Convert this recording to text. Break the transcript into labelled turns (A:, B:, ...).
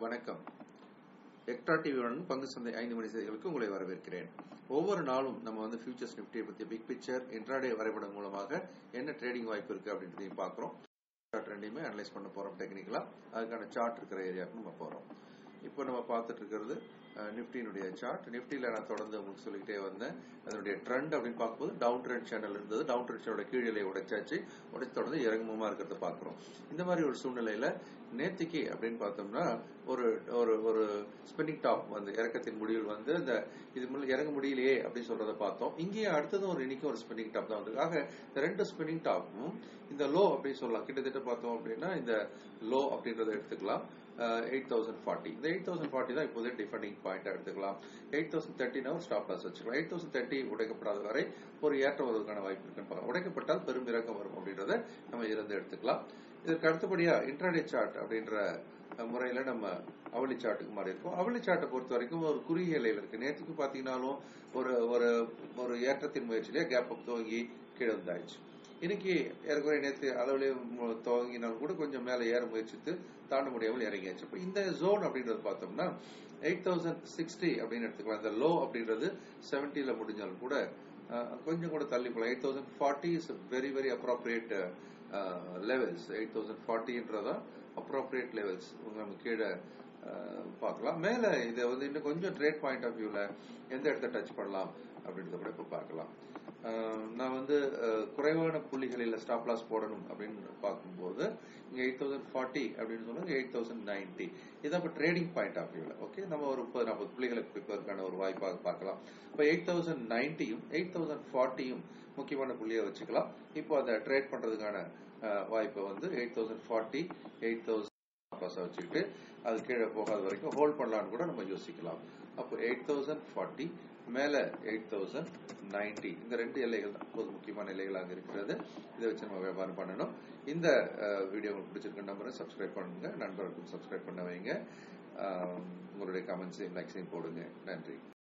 A: வணக்கம். எக்ட்ரா டிவியுடன் பங்கு சந்தை 5 மணி செய்திகளுக்கு உங்களை வரவேற்கிறேன். ஒவ்வொரு நாளும் நம்ம வந்து ஃபியூச்சர்ஸ் நிஃப்டியை பற்றி பிக் பிக்சர் இன்ட்ராடே வரைபடம் மூலமாக என்ன ட்ரேடிங் வாய்ப்பு இருக்கு அப்படின்றதையும் பார்க்குறோம். சார்ட் ரெண்டையுமே அனலைஸ் பண்ண போறோம் டெக்னிக்கலா. அதுக்கான சார்ட் இருக்கிற ஏரியாவுக்கு நம்ம போறோம். இப்போ நம்ம பார்த்துட்டு இருக்கிறது நிஃப்டியினுடைய சார்ட். நிஃப்டியில நான் தொடர்ந்து உங்களுக்கு சொல்லிக்கிட்டே வந்தேன். அதனுடைய ட்ரெண்ட் அப்படின்னு பார்க்கும்போது டவுன் ட்ரெண்ட் சேனல் இருந்தது. டவுன் ட்ரெண்ட் சேனலோட கீழே உடைச்சாச்சு. உடைச்சு தொடர்ந்து இறங்குமுகமா இருக்கிறத பார்க்குறோம். இந்த மாதிரி ஒரு சூழ்நிலையில நேத்திக்கு அப்படின்னு பார்த்தோம்னா ஒரு ஒரு ஒரு ஸ்பின்னிங் டாப் வந்து இறக்கத்தின் முடிவில் வந்து இந்த இது இறங்க முடியலையே அப்படின்னு சொல்றதை பார்த்தோம். இங்கேயே அடுத்ததும் ஒரு இன்னைக்கும் ஒரு ஸ்பின்னிங் டாப் தான் வந்து. ஆக இந்த ரெண்டு ஸ்பின்னிங் டாப்பும் இந்த லோ அப்படின்னு சொல்லலாம். கிட்டத்தட்ட பார்த்தோம் அப்படின்னா இந்த லோ அப்படின்றத எடுத்துக்கலாம் 8040. இந்த 8040 தான் இப்போதே டிஃபெண்டிங் பாயிண்ட் எடுத்துக்கலாம். 8030 ஒரு ஸ்டாப் லாஸ் வச்சுக்கலாம். 8030 உடைக்கப்படாத வரை ஒரு ஏற்றம் வருவதற்கான வாய்ப்பு இருக்குன்னு பார்க்கலாம். உடைக்கப்பட்டால் பெரும் இறக்கம் வரும் அப்படின்றத நம்ம இருந்து எடுத்துக்கலாம். இதற்கு அடுத்தபடியா இன்ட்ராடே சார்ட் அப்படின்ற முறையில நம்ம அவளி சார்ட்டுக்கு மாறி இருக்கும். அவளி சார்ட்டை பொறுத்த வரைக்கும் ஒரு குறுகிய நிலையில் இருக்கு. நேற்றுக்கு பாத்தீங்கன்னாலும் ஒரு ஒரு ஏற்றத்தின் முயற்சியிலே கேப் அப் துவங்கி கீழே வந்தாச்சு. இன்னைக்கு ஏற்கனவே நேற்று அளவுல துவங்கினாலும் கூட கொஞ்சம் மேல ஏற முயற்சித்து தாண்ட முடியாமல் இறங்கியாச்சு. இப்போ இந்த ஜோன் அப்படின்றது பார்த்தோம்னா 8060 அப்படின்னு எடுத்துக்கலாம். இந்த லோ அப்படின்றது 70ல முடிஞ்சாலும் கூட கொஞ்சம் கூட தள்ளி போகலாம். 8040 is very very appropriate levels. 8040 appropriate levels நம்ம கீழே பார்க்கலாம். மேல இதை வந்து இன்னும் கொஞ்சம் ட்ரேட் பாயிண்ட் ஆஃப் வியூல எந்த இடத்த டச் பண்ணலாம் அப்படின்றத கூட இப்ப பார்க்கலாம். நான் வந்து குறைவான புள்ளிகளில் ஸ்டாப் லாஸ் போடணும் அப்படின்னு பார்க்கும்போது இங்க 8040 அப்படின்னு சொன்னாங்க 8090. இதான் இப்ப ட்ரேடிங் பாயிண்ட் ஆஃப் வியூல. ஓகே, நம்ம ஒரு 30-40 புள்ளிகளுக்கு பிற்பதற்கான ஒரு வாய்ப்பாக பார்க்கலாம். இப்ப 8090யும் 8040யும் முக்கியமான புள்ளியை வச்சுக்கலாம். இப்போ அதை ட்ரேட் பண்றதுக்கான வாய்ப்பை வந்து 8040 8000 வச்சுக்கிட்டு அது கீழே போகாத வரைக்கும் ஹோல்ட் பண்ணலாம்னு கூட நம்ம யோசிக்கலாம். அப்போ 8040 மேல 8090 இந்த ரெண்டு எல்லைகள் தான் இப்போது முக்கியமான எல்லைகளாக இருக்கிறது. இதை வச்சு நம்ம வியாபாரம் பண்ணணும். இந்த வீடியோ உங்களுக்கு பிடிச்சிருக்க நம்பரை சப்ஸ்கிரைப் பண்ணுங்க. நண்பர்களுக்கும் சப்ஸ்கிரைப் பண்ண வைங்க. உங்களுடைய கமெண்ட்ஸையும் லைக்ஸையும் போடுங்க. நன்றி.